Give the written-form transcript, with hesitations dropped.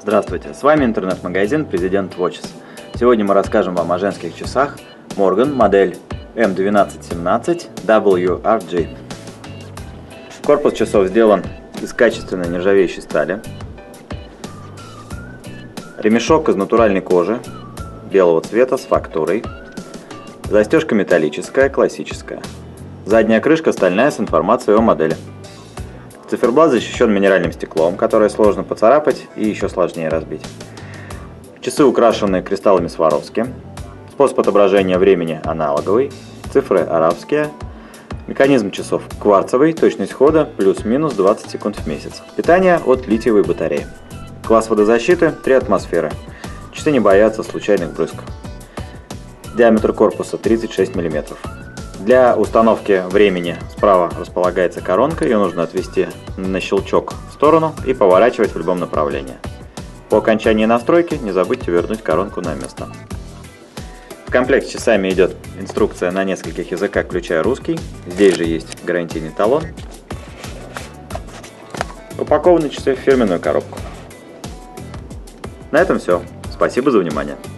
Здравствуйте, с вами интернет-магазин President Watches. Сегодня мы расскажем вам о женских часах Morgan модель M1217 WRG. Корпус часов сделан из качественной нержавеющей стали. Ремешок из натуральной кожи белого цвета с фактурой. Застежка металлическая, классическая. Задняя крышка стальная с информацией о модели. Циферблат защищен минеральным стеклом, которое сложно поцарапать и еще сложнее разбить. Часы украшены кристаллами Сваровски. Способ отображения времени аналоговый. Цифры арабские. Механизм часов кварцевый, точность хода плюс-минус 20 секунд в месяц. Питание от литиевой батареи. Класс водозащиты 3 атмосферы. Часы не боятся случайных брызг. Диаметр корпуса 36 мм. Для установки времени справа располагается коронка, ее нужно отвести на щелчок в сторону и поворачивать в любом направлении. По окончании настройки не забудьте вернуть коронку на место. В комплект с часами идет инструкция на нескольких языках, включая русский. Здесь же есть гарантийный талон. Упакованы часы в фирменную коробку. На этом все. Спасибо за внимание.